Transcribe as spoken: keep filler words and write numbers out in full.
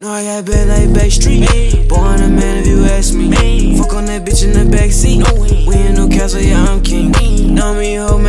No, I got bad like Backstreet. Born a man if you ask me. Fuck on that bitch in the backseat. We ain't no castle, yeah, I'm king. Know me, hold